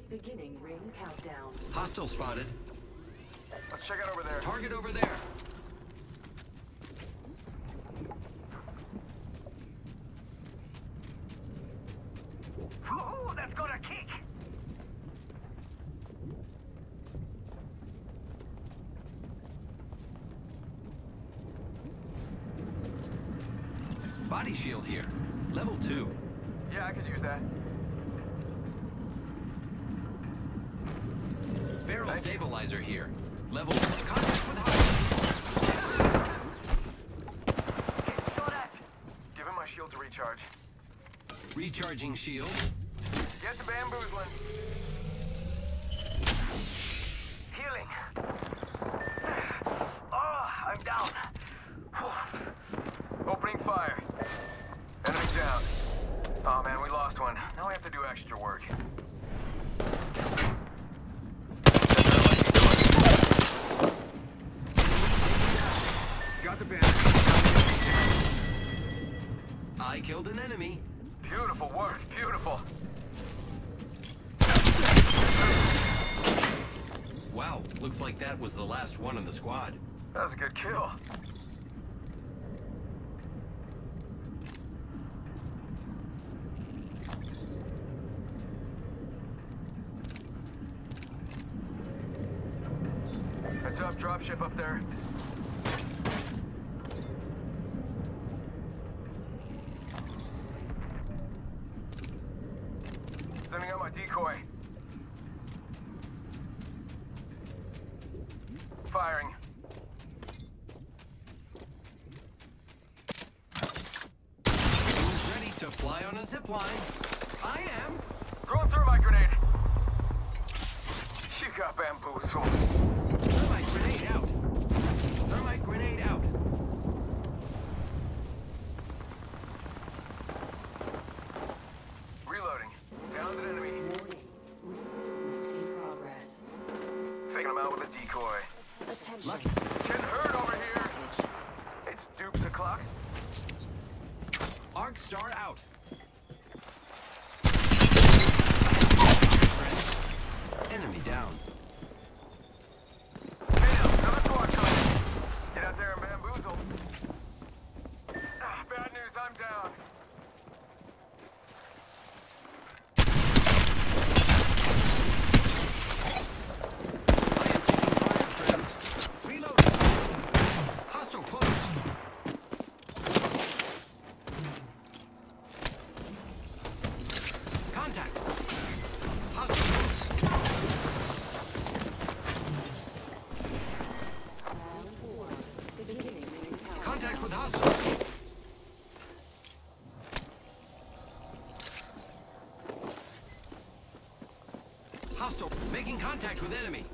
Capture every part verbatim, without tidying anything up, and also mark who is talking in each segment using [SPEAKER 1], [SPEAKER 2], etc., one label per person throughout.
[SPEAKER 1] Beginning ring countdown.
[SPEAKER 2] Hostile spotted.
[SPEAKER 3] Let's check out over there.
[SPEAKER 2] Target over there.
[SPEAKER 3] Ooh, that's got a kick.
[SPEAKER 2] Body shield here. Level two.
[SPEAKER 3] Yeah, I could use that.
[SPEAKER 2] Barrel
[SPEAKER 3] Thank
[SPEAKER 2] stabilizer you. Here. Level one. Contact with hostile.
[SPEAKER 3] Getting shot at. Give him my shield to recharge.
[SPEAKER 2] Recharging shield.
[SPEAKER 3] Get the bamboozling. Healing. Oh, I'm down. Opening fire. Enemy down. Oh man, we lost one. Now we have to do extra work. Got the bandage.
[SPEAKER 2] I killed an enemy.
[SPEAKER 3] Beautiful work, beautiful.
[SPEAKER 2] Wow, looks like that was the last one in the squad.
[SPEAKER 3] That was a good kill. Heads up, dropship up there. Sending out my decoy. Firing.
[SPEAKER 2] Who's ready to fly on a zip line? I am.
[SPEAKER 3] Throwing through my grenade. You got bamboozled.
[SPEAKER 2] Thermite grenade out. Thermite grenade out.
[SPEAKER 3] Reloading. Downed an enemy.
[SPEAKER 1] Warning. Movement in progress.
[SPEAKER 3] Faking him out with a decoy.
[SPEAKER 1] Attention.
[SPEAKER 2] Lucky.
[SPEAKER 3] Getting hurt over here. It's dupes o'clock.
[SPEAKER 2] Arc star out. Enemy down.
[SPEAKER 3] Damn, another squad coming. Get out there and bamboozle. Ah, bad news, I'm down.
[SPEAKER 2] I am taking fire, friends. Reloading. Hostile close. Contact. Hostile close.
[SPEAKER 1] Round four. Beginning ring countdown.
[SPEAKER 2] Contact with hostile. Hostile. Making contact with enemy.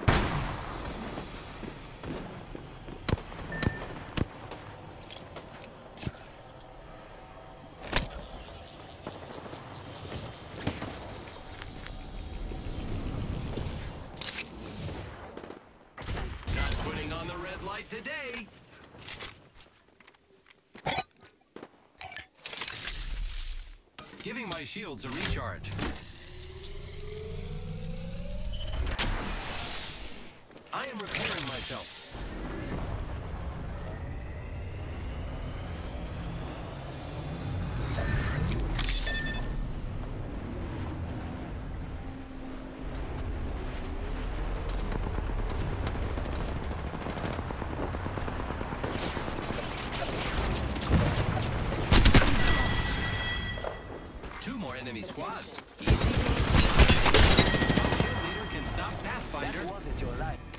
[SPEAKER 2] Not putting on the red light today. Giving my shields a recharge. I am repairing myself. Two more enemy squads. Easy. No kill leader can stop Pathfinder.
[SPEAKER 4] That wasn't your life.